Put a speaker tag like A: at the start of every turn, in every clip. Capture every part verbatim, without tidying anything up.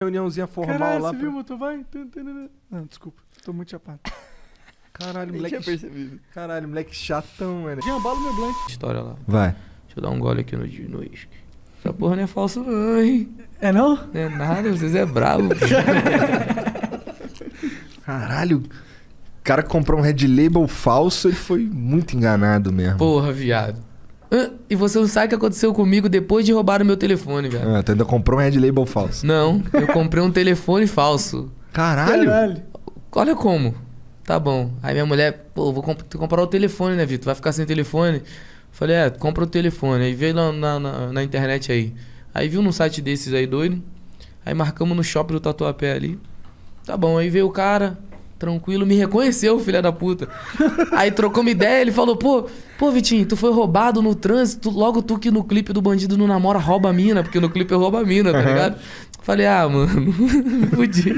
A: reuniãozinha formal
B: Caralho,
A: lá.
B: você
A: pra...
B: viu, motor? Vai. Não, desculpa. Tô muito chapado.
A: Caralho,
C: Nem
A: moleque.
C: tinha percebido.
A: Caralho, moleque chatão, mano.
B: Jean, bala meu blank.
D: História lá.
A: Vai.
D: Deixa eu dar um gole aqui no no uísque. Essa porra não é falso não, hein?
B: É não?
D: Não é nada, vocês é brabo.
A: Caralho. O cara que comprou um Red Label falso, ele foi muito enganado mesmo.
D: Porra, viado. Hã? E você não sabe o que aconteceu comigo depois de roubar o meu telefone, viado?
A: Ah, tu ainda comprou um Red Label falso.
D: Não, eu comprei um telefone falso.
A: Caralho.
B: Caralho.
D: Olha como. Tá bom. Aí minha mulher, pô, vou comp comprar o telefone, né, Vitor? Vai ficar sem telefone? Falei, é, compra o telefone. Aí veio lá na, na, na internet aí. Aí viu num site desses aí, doido. Aí marcamos no shopping do Tatuapé ali. Tá bom, aí veio o cara, tranquilo, me reconheceu, filha da puta. Aí trocou uma ideia, ele falou, pô, pô, Vitinho, tu foi roubado no trânsito, logo tu que no clipe do Bandido Não Namora rouba a mina, porque no clipe eu roubo a mina, tá ligado? Falei, ah, mano, me fudi.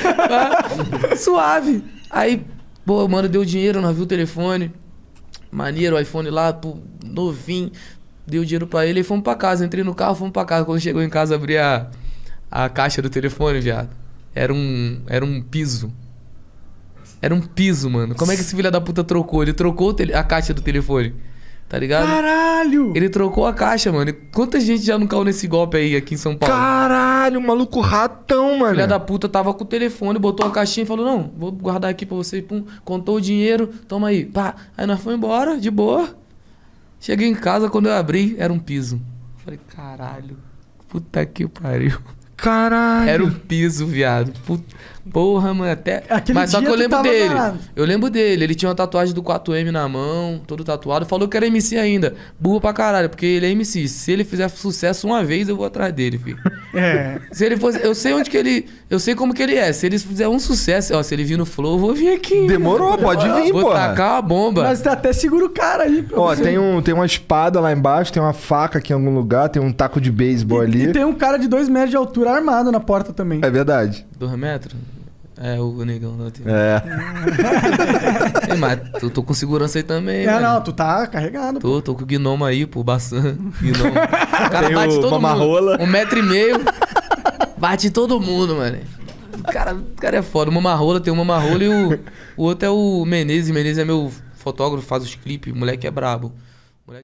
D: Ah, suave. Aí, pô, mano, deu dinheiro, nós viu o telefone. Maneiro, o iPhone lá, pô, novinho. Deu dinheiro pra ele e fomos pra casa. Entrei no carro, fomos pra casa. Quando chegou em casa, abri a, a caixa do telefone, viado. Era um, era um piso. Era um piso, mano. Como é que esse filho da puta trocou? Ele trocou o tele- a caixa do telefone. Tá ligado?
B: Caralho!
D: Ele trocou a caixa, mano. E quanta gente já não caiu nesse golpe aí aqui em São Paulo?
A: Caralho, maluco ratão, mano.
D: Filha da puta tava com o telefone, botou a caixinha e falou, não, vou guardar aqui pra você. Pum, contou o dinheiro, toma aí. Pá. Aí nós fomos embora, de boa. Cheguei em casa, quando eu abri, era um piso. Falei, caralho, puta que pariu.
A: Caralho.
D: Era um piso, viado. Puta, porra, mano, até...
B: Aquele
D: Mas só
B: dia
D: que eu
B: tu
D: lembro
B: tava
D: dele.
B: danado.
D: Eu lembro dele. Ele tinha uma tatuagem do quatro M na mão, todo tatuado. Falou que era M C ainda. Burro pra caralho, porque ele é M C. Se ele fizer sucesso uma vez, eu vou atrás dele, filho.
B: É.
D: Se ele fosse... Eu sei onde que ele... Eu sei como que ele é. Se ele fizer um sucesso... Ó, se ele vir no Flow, eu vou vir aqui.
A: Demorou, pode vir,
D: Vou
A: porra.
D: tacar a bomba.
B: Mas até segura o cara aí, pra
A: Ó,
B: você.
A: tem, um, tem uma espada lá embaixo, tem uma faca aqui em algum lugar, tem um taco de beisebol ali.
B: E tem um cara de dois metros de altura armado na porta também.
A: É verdade.
D: Dois metros? É, o negão lá. Tem...
A: É.
D: Ei, mas eu tô com segurança aí também,
B: É,
D: mano.
B: não, tu tá carregado.
D: Tô, tô com o gnomo aí, pô, Bassan. Gnomo. O cara
A: Tem
D: bate
A: o
D: todo
A: Mamarrola.
D: mundo. Um metro e meio. Bate todo mundo, mano. O cara, o cara é foda. O Mamarrola tem o Mamarrola e o, o outro é o Menezes. Menezes é meu fotógrafo, faz os clipes. O moleque é brabo.